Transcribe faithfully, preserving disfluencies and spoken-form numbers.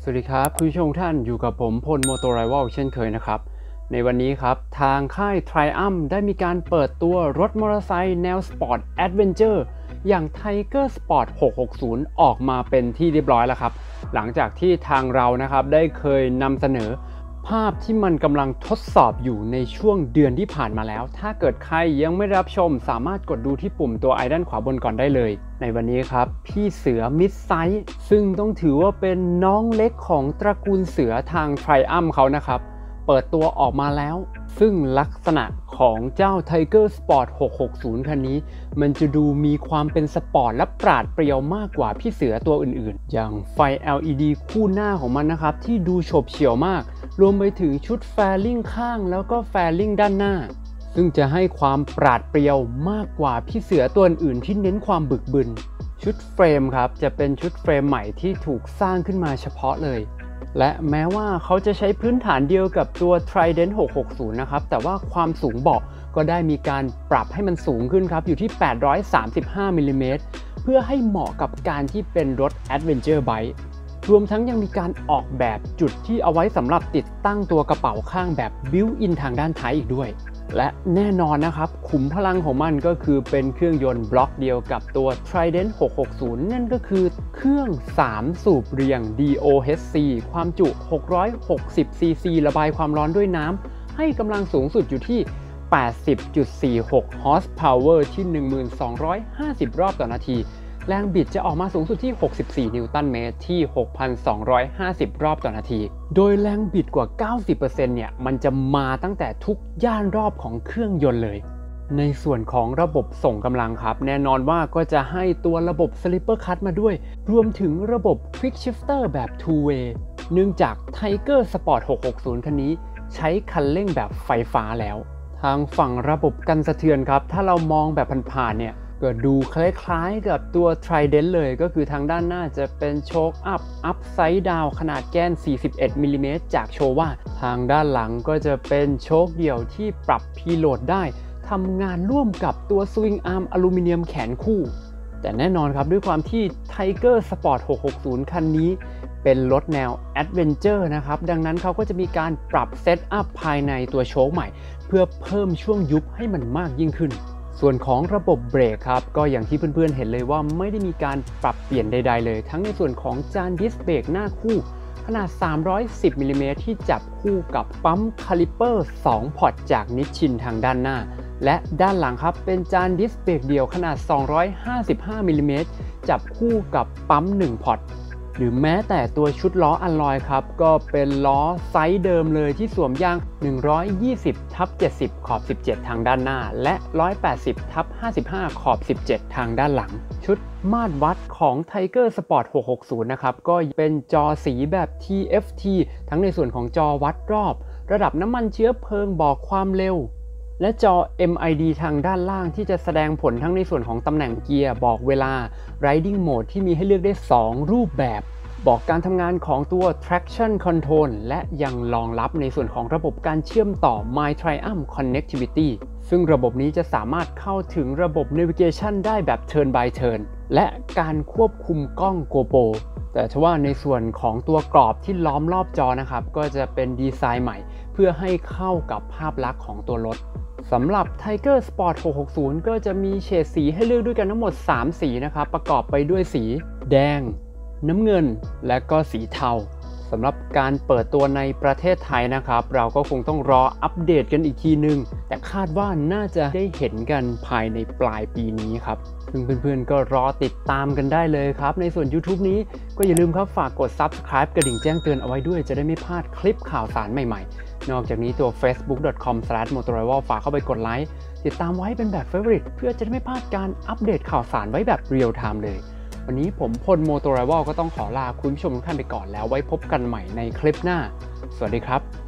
สวัสดีครับผู้ชมท่านอยู่กับผมพลโมโตไรวัลเช่นเคยนะครับในวันนี้ครับทางค่าย Triumph ได้มีการเปิดตัวรถมอเตอร์ไซค์แนวสปอร์ตแอดเวนเจอร์อย่าง Tiger Sport หกหกศูนย์ออกมาเป็นที่เรียบร้อยแล้วครับหลังจากที่ทางเรานะครับได้เคยนำเสนอภาพที่มันกำลังทดสอบอยู่ในช่วงเดือนที่ผ่านมาแล้วถ้าเกิดใครยังไม่รับชมสามารถกดดูที่ปุ่มตัวไอด้านขวาบนก่อนได้เลยในวันนี้ครับพี่เสือมิดไซส์ซึ่งต้องถือว่าเป็นน้องเล็กของตระกูลเสือทาง Triumph เขานะครับเปิดตัวออกมาแล้วซึ่งลักษณะของเจ้า Tiger Sport หกหกศูนย์คันนี้มันจะดูมีความเป็นสปอร์ตและปราดเปรียวมากกว่าพี่เสือตัวอื่นๆอย่างไฟ แอล อี ดี คู่หน้าของมันนะครับที่ดูโฉบเฉี่ยวมากรวมไปถึงชุดแฟลิงข้างแล้วก็แฟลิงด้านหน้าซึ่งจะให้ความปราดเปรียวมากกว่าพี่เสือตัวอื่นที่เน้นความบึกบึนชุดเฟรมครับจะเป็นชุดเฟรมใหม่ที่ถูกสร้างขึ้นมาเฉพาะเลยและแม้ว่าเขาจะใช้พื้นฐานเดียวกับตัว Trident หกหกศูนย์นะครับแต่ว่าความสูงเบาะก็ได้มีการปรับให้มันสูงขึ้นครับอยู่ที่แปดร้อยสามสิบห้ามิลลิเมตรเพื่อให้เหมาะกับการที่เป็นรถ Adventure Bike รวมทั้งยังมีการออกแบบจุดที่เอาไว้สำหรับติดตั้งตัวกระเป๋าข้างแบบ Built-in ทางด้านท้ายอีกด้วยและแน่นอนนะครับขุมพลังของมันก็คือเป็นเครื่องยนต์บล็อกเดียวกับตัว Trident หกหกศูนย์นั่นก็คือเครื่องสามสูบเรียง ดี โอ เอช ซี ความจุหกร้อยหกสิบซีซีระบายความร้อนด้วยน้ำให้กำลังสูงสุดอยู่ที่ แปดสิบจุดสี่หก horsepower ที่ หนึ่งพันสองร้อยห้าสิบ รอบต่อนาทีแรงบิดจะออกมาสูงสุดที่หกสิบสี่นิวตันเมตรที่ หกพันสองร้อยห้าสิบ รอบต่อนาทีโดยแรงบิดกว่า เก้าสิบเปอร์เซ็นต์ เนี่ยมันจะมาตั้งแต่ทุกย่านรอบของเครื่องยนต์เลยในส่วนของระบบส่งกำลังครับแน่นอนว่าก็จะให้ตัวระบบ Slipper Clutch มาด้วยรวมถึงระบบ Quick Shifter แบบ two way เนื่องจาก Tiger Sport หกหกศูนย์คันนี้ใช้คันเร่งแบบไฟฟ้าแล้วทางฝั่งระบบกันสะเทือนครับถ้าเรามองแบบผ่านๆเนี่ยก็ดูคล้ายๆกับตัว Trident เลยก็คือทางด้านหน้าจะเป็นโชคอัพอัพไซด์ดาวขนาดแกนสี่สิบเอ็ดมิลลิเมตรจากโชว่าทางด้านหลังก็จะเป็นโชคเดี่ยวที่ปรับพีโหลดได้ทำงานร่วมกับตัวสวิงอาร์มอลูมิเนียมแขนคู่แต่แน่นอนครับด้วยความที่ Tiger Sport หกหกศูนย์คันนี้เป็นรถแนว Adventure นะครับดังนั้นเขาก็จะมีการปรับเซตอัพภายในตัวโชคใหม่เพื่อเพิ่มช่วงยุบให้มันมากยิ่งขึ้นส่วนของระบบเบรกครับก็อย่างที่เพื่อนๆเห็นเลยว่าไม่ได้มีการปรับเปลี่ยนใดๆเลยทั้งในส่วนของจานดิสเบรกหน้าคู่ขนาดสามร้อยสิบมิลลิเมตรที่จับคู่กับปั๊มคาลิเปอร์สองพอร์ตจากนิชชินทางด้านหน้าและด้านหลังครับเป็นจานดิสเบรกเดี่ยวขนาดสองร้อยห้าสิบห้ามิลลิเมตรจับคู่กับปั๊มหนึ่งพอร์ตหรือแม้แต่ตัวชุดล้ออัลลอยครับก็เป็นล้อไซส์เดิมเลยที่สวมยาง หนึ่งร้อยยี่สิบทับเจ็ดสิบ ขอบสิบเจ็ดทางด้านหน้าและ หนึ่งร้อยแปดสิบทับห้าสิบห้า ขอบสิบเจ็ดทางด้านหลังชุดมาตรวัดของ Tiger Sport หกหกศูนย์นะครับก็เป็นจอสีแบบ ที เอฟ ที ทั้งในส่วนของจอวัดรอบระดับน้ำมันเชื้อเพลิงบอกความเร็วและจอ เอ็ม ไอ ดี ทางด้านล่างที่จะแสดงผลทั้งในส่วนของตำแหน่งเกียร์บอกเวลา Riding Mode ที่มีให้เลือกได้สองรูปแบบบอกการทำงานของตัว traction control และยังรองรับในส่วนของระบบการเชื่อมต่อ My Triumph Connectivity ซึ่งระบบนี้จะสามารถเข้าถึงระบบ navigation ได้แบบ turn by turn และการควบคุมกล้อง GoPro แต่ทว่าในส่วนของตัวกรอบที่ล้อมรอบจอนะครับก็จะเป็นดีไซน์ใหม่เพื่อให้เข้ากับภาพลักษณ์ของตัวรถสำหรับ Tiger Sport หกหกศูนย์ก็จะมีเฉดสีให้เลือกด้วยกันทั้งหมดสามสีนะครับประกอบไปด้วยสีแดงน้ำเงินและก็สีเทาสำหรับการเปิดตัวในประเทศไทยนะครับเราก็คงต้องรออัปเดตกันอีกทีนึงแต่คาดว่าน่าจะได้เห็นกันภายในปลายปีนี้ครับซึ่งเพื่อนๆก็รอติดตามกันได้เลยครับในส่วน YouTube นี้ก็อย่าลืมครับฝากกด Subscribe กระดิ่งแจ้งเตือนเอาไว้ด้วยจะได้ไม่พลาดคลิปข่าวสารใหม่ๆนอกจากนี้ตัว เฟซบุ๊ก ดอท คอม สแลช โมโตไรวัล ฝากเข้าไปกดไลค์ติดตามไว้เป็นแบบ Favorite เพื่อจะได้ไม่พลาดการอัปเดตข่าวสารไว้แบบเรียลไทม์เลยวันนี้ผมพลโมโตไรวัลก็ต้องขอลาคุณผู้ชมทุกท่านไปก่อนแล้วไว้พบกันใหม่ในคลิปหน้าสวัสดีครับ